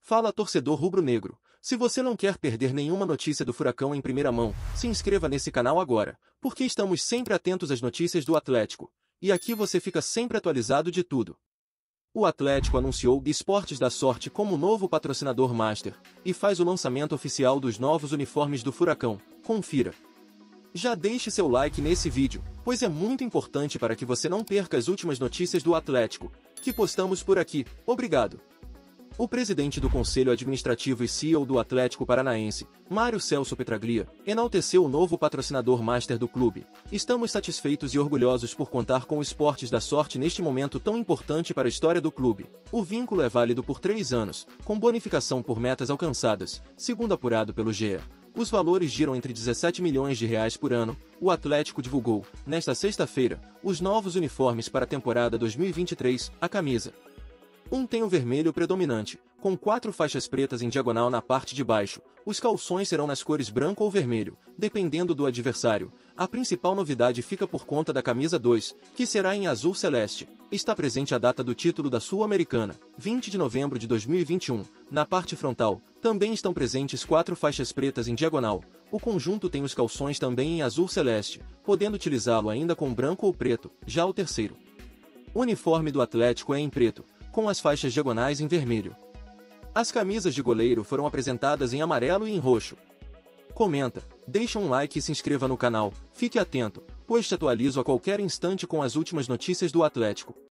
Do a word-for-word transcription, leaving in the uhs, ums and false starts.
Fala, torcedor rubro-negro. Se você não quer perder nenhuma notícia do Furacão em primeira mão, se inscreva nesse canal agora, porque estamos sempre atentos às notícias do Atlético. E aqui você fica sempre atualizado de tudo. O Atlético anunciou o Esportes da Sorte como novo patrocinador master, e faz o lançamento oficial dos novos uniformes do Furacão. Confira. Já deixe seu like nesse vídeo, pois é muito importante para que você não perca as últimas notícias do Atlético, que postamos por aqui. Obrigado. O presidente do Conselho Administrativo e C E O do Atlético Paranaense, Mário Celso Petraglia, enalteceu o novo patrocinador master do clube. Estamos satisfeitos e orgulhosos por contar com o Esportes da Sorte neste momento tão importante para a história do clube. O vínculo é válido por três anos, com bonificação por metas alcançadas, segundo apurado pelo G E. Os valores giram entre dezessete milhões de reais por ano. O Atlético divulgou, nesta sexta-feira, os novos uniformes para a temporada dois mil e vinte e três, a camisa. Um tem o vermelho predominante, com quatro faixas pretas em diagonal na parte de baixo. Os calções serão nas cores branco ou vermelho, dependendo do adversário. A principal novidade fica por conta da camisa dois, que será em azul celeste. Está presente a data do título da Sul-Americana, vinte de novembro de dois mil e vinte e um. Na parte frontal, também estão presentes quatro faixas pretas em diagonal. O conjunto tem os calções também em azul celeste, podendo utilizá-lo ainda com branco ou preto. Já o terceiro o uniforme do Atlético é em preto, com as faixas diagonais em vermelho. As camisas de goleiro foram apresentadas em amarelo e em roxo. Comenta, deixa um like e se inscreva no canal. Fique atento, pois te atualizo a qualquer instante com as últimas notícias do Atlético.